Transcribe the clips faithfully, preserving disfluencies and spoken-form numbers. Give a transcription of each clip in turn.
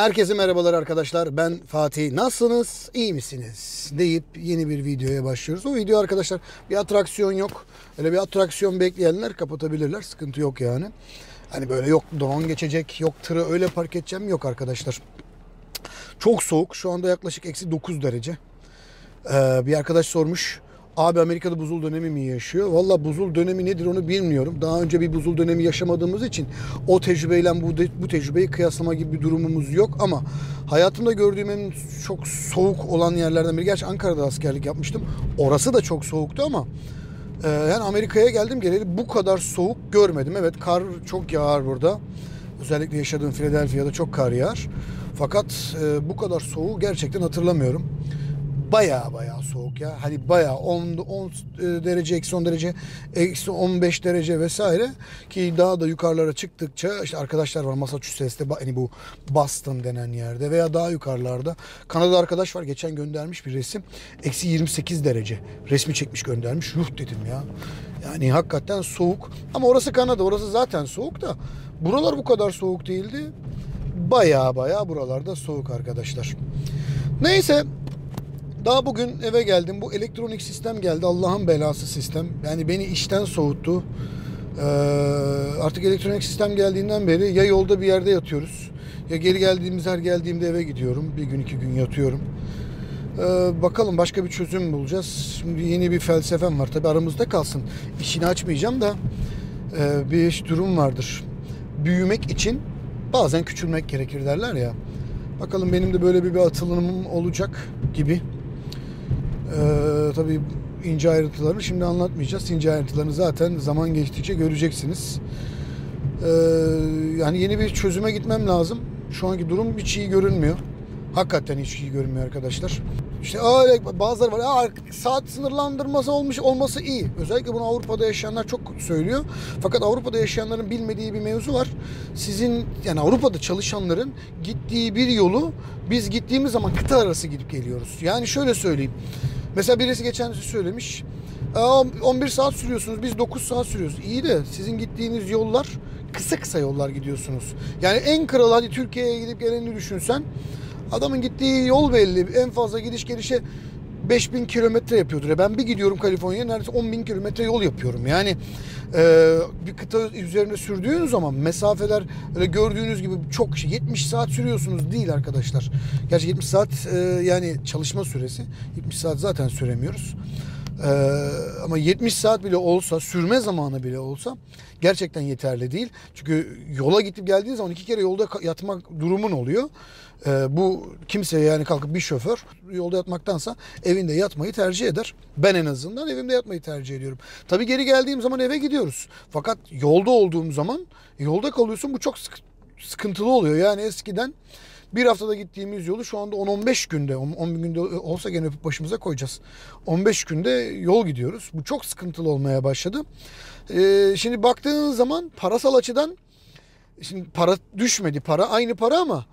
Herkese merhabalar arkadaşlar. Ben Fatih. Nasılsınız? İyi misiniz? Deyip yeni bir videoya başlıyoruz. O video arkadaşlar bir atraksiyon yok. Öyle bir atraksiyon bekleyenler kapatabilirler. Sıkıntı yok yani. Hani böyle yok drone geçecek, yok tırı öyle park edeceğim yok arkadaşlar. Çok soğuk. Şu anda yaklaşık eksi dokuz derece. Ee, bir arkadaş sormuş. Abi Amerika'da buzul dönemi mi yaşıyor? Valla buzul dönemi nedir onu bilmiyorum. Daha önce bir buzul dönemi yaşamadığımız için o tecrübeyle bu, de, bu tecrübeyi kıyaslama gibi bir durumumuz yok. Ama hayatımda gördüğüm en çok soğuk olan yerlerden biri. Gerçi Ankara'da askerlik yapmıştım. Orası da çok soğuktu ama e, yani Amerika'ya geldim geleli bu kadar soğuk görmedim. Evet, kar çok yağar burada. Özellikle yaşadığım Philadelphia'da çok kar yağar. Fakat e, bu kadar soğuğu gerçekten hatırlamıyorum. Baya baya soğuk ya. Hani baya on, on derece, eksi on derece, eksi on beş derece vesaire. Ki daha da yukarılara çıktıkça işte arkadaşlar var Massachusetts'te, hani bu Boston denen yerde veya daha yukarılarda. Kanada arkadaş var, geçen göndermiş bir resim. Eksi yirmi sekiz derece. Resmi çekmiş göndermiş. Yuh dedim ya. Yani hakikaten soğuk. Ama orası Kanada, orası zaten soğuk da. Buralar bu kadar soğuk değildi. Baya baya buralarda soğuk arkadaşlar. Neyse. Daha bugün eve geldim. Bu elektronik sistem geldi. Allah'ın belası sistem. Yani beni işten soğuttu. Ee, artık elektronik sistem geldiğinden beri ya yolda bir yerde yatıyoruz. Ya geri geldiğimiz her geldiğimde eve gidiyorum. Bir gün iki gün yatıyorum. Ee, bakalım başka bir çözüm bulacağız. Şimdi yeni bir felsefem var. Tabi aramızda kalsın. İşini açmayacağım da e, bir durum vardır. Büyümek için bazen küçülmek gerekir derler ya. Bakalım benim de böyle bir, bir atılımım olacak gibi. Ee, tabii ince ayrıntılarını şimdi anlatmayacağız. İnce ayrıntılarını zaten zaman geçtikçe göreceksiniz. Ee, yani yeni bir çözüme gitmem lazım. Şu anki durum hiç iyi görünmüyor. Hakikaten hiç iyi görünmüyor arkadaşlar. İşte öyle bazıları var. Aa, saat sınırlandırması olmuş olması iyi. Özellikle bunu Avrupa'da yaşayanlar çok söylüyor. Fakat Avrupa'da yaşayanların bilmediği bir mevzu var. Sizin yani Avrupa'da çalışanların gittiği bir yolu biz gittiğimiz zaman kıta arası gidip geliyoruz. Yani şöyle söyleyeyim. Mesela birisi geçen söylemiş. on bir saat sürüyorsunuz, biz dokuz saat sürüyoruz. İyi de sizin gittiğiniz yollar kısa kısa yollar gidiyorsunuz. Yani en kral, hadi Türkiye'ye gidip geleni düşünsen. Adamın gittiği yol belli. En fazla gidiş gelişe beş bin kilometre yapıyordur. Ben bir gidiyorum Kaliforniya'ya neredeyse on bin kilometre yol yapıyorum. Yani e, bir kıta üzerinde sürdüğün zaman mesafeler öyle gördüğünüz gibi çok şey. yetmiş saat sürüyorsunuz değil arkadaşlar. Gerçi yetmiş saat e, yani çalışma süresi. yetmiş saat zaten süremiyoruz. Ee, ama yetmiş saat bile olsa, sürme zamanı bile olsa gerçekten yeterli değil. Çünkü yola gidip geldiğin zaman iki kere yolda yatmak durumun oluyor. Ee, bu kimseye yani kalkıp bir şoför yolda yatmaktansa evinde yatmayı tercih eder. Ben en azından evimde yatmayı tercih ediyorum. Tabii geri geldiğim zaman eve gidiyoruz. Fakat yolda olduğum zaman yolda kalıyorsun, bu çok sıkıntılı oluyor. Yani eskiden bir haftada gittiğimiz yolu şu anda on on beş günde, on günde olsa gene öpüp başımıza koyacağız. on beş günde yol gidiyoruz. Bu çok sıkıntılı olmaya başladı. Ee, şimdi baktığınız zaman parasal açıdan şimdi para düşmedi. Para aynı para ama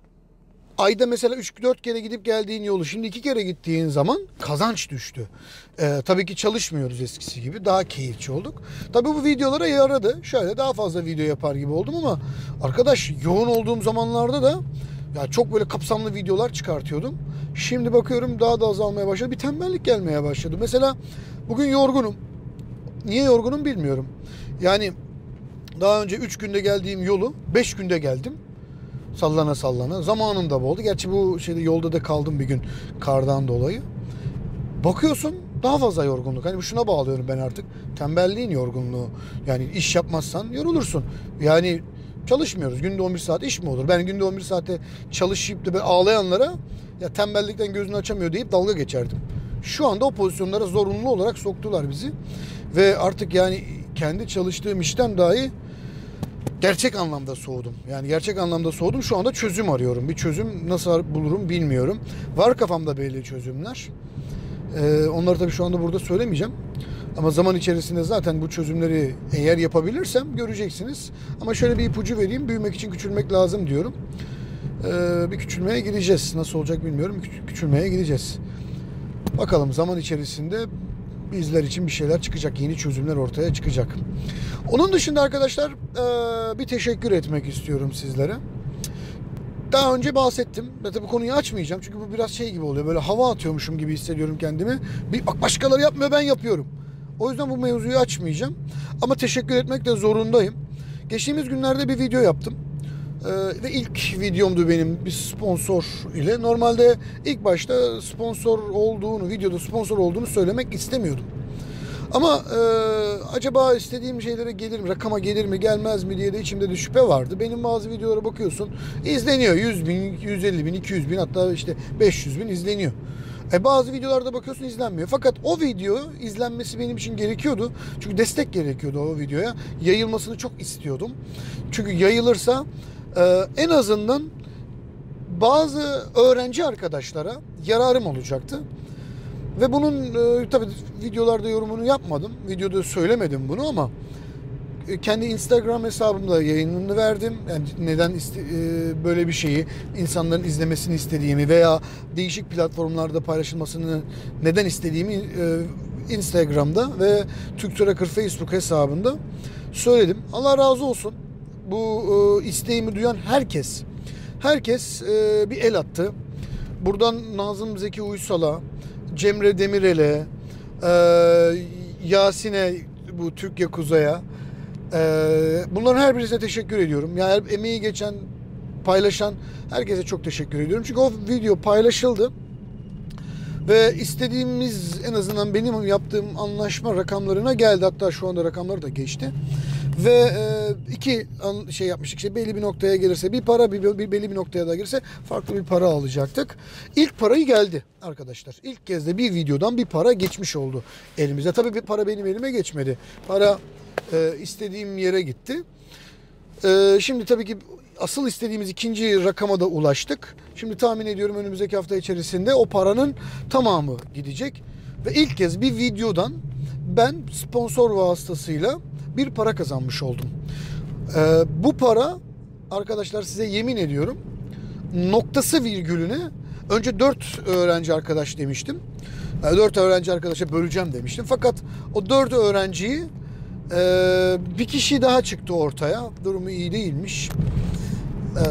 ayda mesela üç dört kere gidip geldiğin yolu şimdi iki kere gittiğin zaman kazanç düştü. Ee, tabii ki çalışmıyoruz eskisi gibi. Daha keyifçi olduk. Tabii bu videolara yaradı. Şöyle daha fazla video yapar gibi oldum ama arkadaş yoğun olduğum zamanlarda da ya çok böyle kapsamlı videolar çıkartıyordum. Şimdi bakıyorum daha da azalmaya başladı. Bir tembellik gelmeye başladı. Mesela bugün yorgunum. Niye yorgunum bilmiyorum. Yani daha önce üç günde geldiğim yolu beş günde geldim. Sallana sallana. Zamanım da boldu. Gerçi bu şeyde yolda da kaldım bir gün kardan dolayı. Bakıyorsun daha fazla yorgunluk. Hani şuna bağlıyorum ben artık. Tembelliğin yorgunluğu. Yani iş yapmazsan yorulursun. Yani çalışmıyoruz. Günde on bir saat iş mi olur? Ben günde on bir saate çalışıp da böyle ağlayanlara ya tembellikten gözünü açamıyor deyip dalga geçerdim. Şu anda o pozisyonlara zorunlu olarak soktular bizi. Ve artık yani kendi çalıştığım işten dahi gerçek anlamda soğudum. Yani gerçek anlamda soğudum. Şu anda çözüm arıyorum. Bir çözüm nasıl bulurum bilmiyorum. Var kafamda belli çözümler. Ee, onları tabii şu anda burada söylemeyeceğim. Ama zaman içerisinde zaten bu çözümleri eğer yapabilirsem göreceksiniz. Ama şöyle bir ipucu vereyim. Büyümek için küçülmek lazım diyorum. Ee, bir küçülmeye gideceğiz. Nasıl olacak bilmiyorum. Küçülmeye gideceğiz. Bakalım zaman içerisinde bizler için bir şeyler çıkacak. Yeni çözümler ortaya çıkacak. Onun dışında arkadaşlar bir teşekkür etmek istiyorum sizlere. Daha önce bahsettim. Ben tabii konuyu açmayacağım. Çünkü bu biraz şey gibi oluyor. Böyle hava atıyormuşum gibi hissediyorum kendimi. Bir, bak başkaları yapmıyor, ben yapıyorum. O yüzden bu mevzuyu açmayacağım. Ama teşekkür etmek de zorundayım. Geçtiğimiz günlerde bir video yaptım. Ee, ve ilk videomdu benim bir sponsor ile. Normalde ilk başta sponsor olduğunu, videoda sponsor olduğunu söylemek istemiyordum. Ama e, acaba istediğim şeylere gelir mi, rakama gelir mi, gelmez mi diye de içimde de şüphe vardı. Benim bazı videolara bakıyorsun, izleniyor. yüz bin, yüz elli bin, iki yüz bin, hatta işte beş yüz bin izleniyor. E bazı videolarda bakıyorsun izlenmiyor. Fakat o video izlenmesi benim için gerekiyordu. Çünkü destek gerekiyordu o videoya. Yayılmasını çok istiyordum. Çünkü yayılırsa e, en azından bazı öğrenci arkadaşlara yararım olacaktı. Ve bunun e, tabii videolarda yorumunu yapmadım. Videoda söylemedim bunu ama e, kendi Instagram hesabımda yayınını verdim. Yani neden iste, e, böyle bir şeyi insanların izlemesini istediğimi veya değişik platformlarda paylaşılmasını neden istediğimi e, Instagram'da ve Türk Tracker Facebook hesabında söyledim. Allah razı olsun. Bu e, isteğimi duyan herkes, herkes e, bir el attı. Buradan Nazım Zeki Uysal'a, Cemre Demirel'e, e, Yasin'e, bu Türk Yakuza'ya, e, bunların her birisine teşekkür ediyorum. Yani emeği geçen, paylaşan herkese çok teşekkür ediyorum. Çünkü o video paylaşıldı ve istediğimiz, en azından benim yaptığım anlaşma rakamlarına geldi. Hatta şu anda rakamları da geçti. Ve e, iki şey yapmıştık, işte belli bir noktaya gelirse bir para, bir, bir belli bir noktaya da gelirse farklı bir para alacaktık. İlk parayı geldi arkadaşlar. İlk kez de bir videodan bir para geçmiş oldu elimize. Tabii bir para benim elime geçmedi. Para e, istediğim yere gitti. E, şimdi tabii ki asıl istediğimiz ikinci rakama da ulaştık. Şimdi tahmin ediyorum önümüzdeki hafta içerisinde o paranın tamamı gidecek. Ve ilk kez bir videodan ben sponsor vasıtasıyla bir para kazanmış oldum. Ee, bu para arkadaşlar, size yemin ediyorum, noktası virgülüne, önce dört öğrenci arkadaş demiştim. Yani dört öğrenci arkadaşa böleceğim demiştim. Fakat o dört öğrenciyi e, bir kişi daha çıktı ortaya. Durumu iyi değilmiş. E,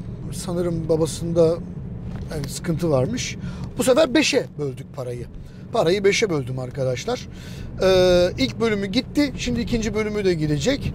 sanırım babasında yani sıkıntı varmış. Bu sefer beşe böldük parayı. Parayı beşe böldüm arkadaşlar. Ee, ilk bölümü gitti. Şimdi ikinci bölümü de gidecek.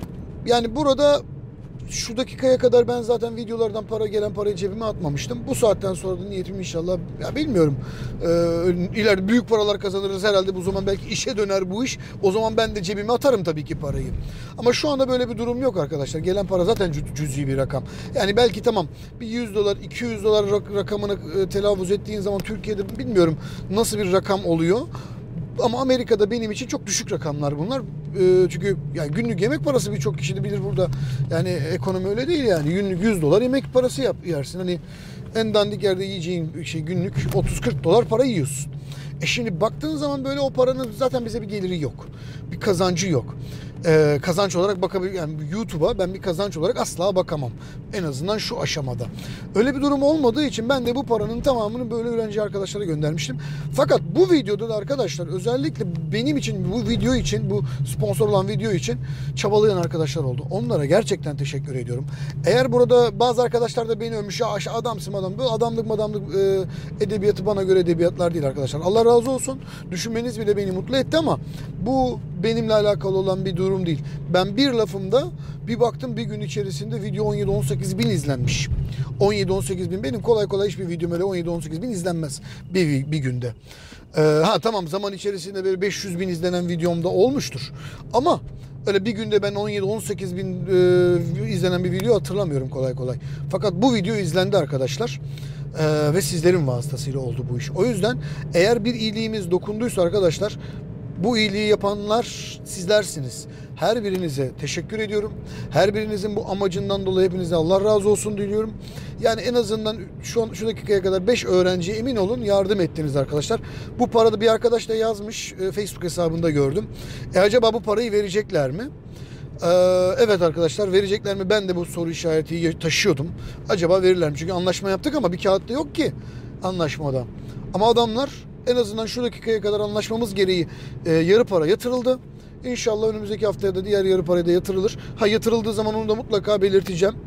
Yani burada şu dakikaya kadar ben zaten videolardan para gelen parayı cebime atmamıştım. Bu saatten sonra da niyetim inşallah, ya bilmiyorum, ee, ileride büyük paralar kazanırız herhalde. Bu zaman belki işe döner bu iş. O zaman ben de cebime atarım tabii ki parayı. Ama şu anda böyle bir durum yok arkadaşlar. Gelen para zaten cüzi bir rakam. Yani belki tamam bir yüz dolar, iki yüz dolar rakamını telaffuz ettiğin zaman Türkiye'de bilmiyorum nasıl bir rakam oluyor. Ama Amerika'da benim için çok düşük rakamlar bunlar. E, çünkü yani günlük yemek parası birçok kişi de bilir burada. Yani ekonomi öyle değil yani. Günlük yüz dolar yemek parası yap, yersin. Hani en dandik yerde yiyeceğin şey günlük otuz kırk dolar para yiyorsun. E şimdi baktığın zaman böyle o paranın zaten bize bir geliri yok. Bir kazancı yok. Ee, kazanç olarak bakabilir, yani YouTube'a ben bir kazanç olarak asla bakamam. En azından şu aşamada. Öyle bir durum olmadığı için ben de bu paranın tamamını böyle öğrenci arkadaşlara göndermiştim. Fakat bu videoda da arkadaşlar, özellikle benim için, bu video için, bu sponsor olan video için çabalayan arkadaşlar oldu. Onlara gerçekten teşekkür ediyorum. Eğer burada bazı arkadaşlar da beni övmüş, ya adamsın adam, bu adamlık madamlık e, edebiyatı bana göre edebiyatlar değil arkadaşlar. Allah razı olsun. Düşünmeniz bile beni mutlu etti ama bu benimle alakalı olan bir durum değil. Ben bir lafımda bir baktım, bir gün içerisinde video on yedi on sekiz bin izlenmiş. on yedi on sekiz bin, benim kolay kolay hiçbir videom öyle on yedi on sekiz bin izlenmez bir, bir günde. Ee, ha tamam, zaman içerisinde böyle beş yüz bin izlenen videomda olmuştur. Ama öyle bir günde ben on yedi on sekiz bin e, izlenen bir video hatırlamıyorum kolay kolay. Fakat bu video izlendi arkadaşlar. Ee, ve sizlerin vasıtasıyla oldu bu iş. O yüzden eğer bir iyiliğimiz dokunduysa arkadaşlar, bu iyiliği yapanlar sizlersiniz. Her birinize teşekkür ediyorum. Her birinizin bu amacından dolayı hepinize Allah razı olsun diliyorum. Yani en azından şu an şu dakikaya kadar beş öğrenciye emin olun yardım ettiniz arkadaşlar. Bu parada bir arkadaş da yazmış, Facebook hesabında gördüm. E acaba bu parayı verecekler mi? Ee, evet arkadaşlar, verecekler mi? Ben de bu soru işareti taşıyordum. Acaba verirler mi? Çünkü anlaşma yaptık ama bir kağıtta yok ki anlaşmada. Ama adamlar en azından şu dakikaya kadar anlaşmamız gereği e, yarı para yatırıldı. İnşallah önümüzdeki haftaya da diğer yarı paraya da yatırılır. Ha, yatırıldığı zaman onu da mutlaka belirteceğim.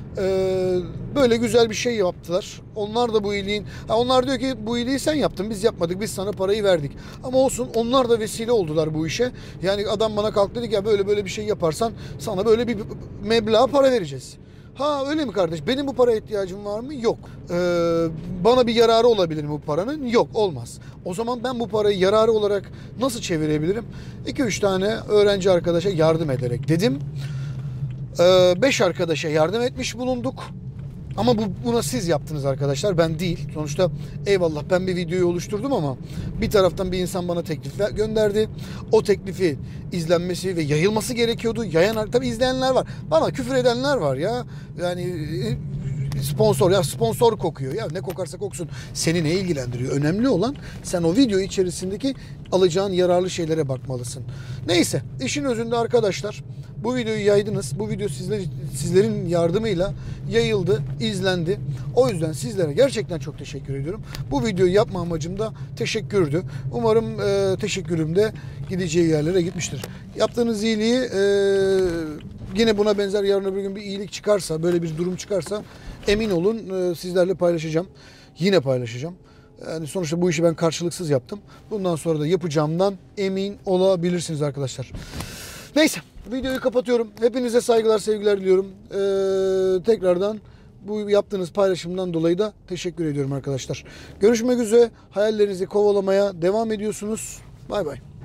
Ee, böyle güzel bir şey yaptılar. Onlar da bu iyiliğin... Ha, onlar diyor ki bu iyiliği sen yaptın, biz yapmadık, biz sana parayı verdik. Ama olsun, onlar da vesile oldular bu işe. Yani adam bana kalktı dedi ki ya böyle böyle bir şey yaparsan sana böyle bir meblağ para vereceğiz. Ha öyle mi kardeş? Benim bu paraya ihtiyacım var mı? Yok. Ee, bana bir yararı olabilir mi bu paranın? Yok, olmaz. O zaman ben bu parayı yararı olarak nasıl çevirebilirim? iki üç tane öğrenci arkadaşa yardım ederek dedim. beş arkadaşa yardım etmiş bulunduk. Ama bu, buna siz yaptınız arkadaşlar, ben değil. Sonuçta eyvallah ben bir videoyu oluşturdum ama bir taraftan bir insan bana teklif gönderdi. O teklifi izlenmesi ve yayılması gerekiyordu. Yayan, tabii izleyenler var. Bana küfür edenler var ya. Yani sponsor, ya sponsor kokuyor. Ya ne kokarsa koksun, seni ne ilgilendiriyor? Önemli olan sen o video içerisindeki alacağın yararlı şeylere bakmalısın. Neyse, işin özünde arkadaşlar, bu videoyu yaydınız. Bu video sizler, sizlerin yardımıyla yayıldı, izlendi. O yüzden sizlere gerçekten çok teşekkür ediyorum. Bu videoyu yapma amacım da teşekkürdü. Umarım e, teşekkürüm de gideceği yerlere gitmiştir. Yaptığınız iyiliği e, yine buna benzer yarın öbür gün bir iyilik çıkarsa, böyle bir durum çıkarsa emin olun e, sizlerle paylaşacağım. Yine paylaşacağım. Yani sonuçta bu işi ben karşılıksız yaptım. Bundan sonra da yapacağımdan emin olabilirsiniz arkadaşlar. Neyse, videoyu kapatıyorum. Hepinize saygılar, sevgiler diliyorum. Ee, tekrardan bu yaptığınız paylaşımdan dolayı da teşekkür ediyorum arkadaşlar. Görüşmek üzere. Hayallerinizi kovalamaya devam ediyorsunuz. Bay bay.